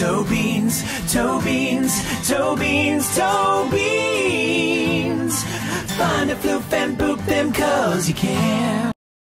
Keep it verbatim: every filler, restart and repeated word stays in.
Toe beans, toe beans, toe beans, toe beans. Find a floof and boop them 'cause you can.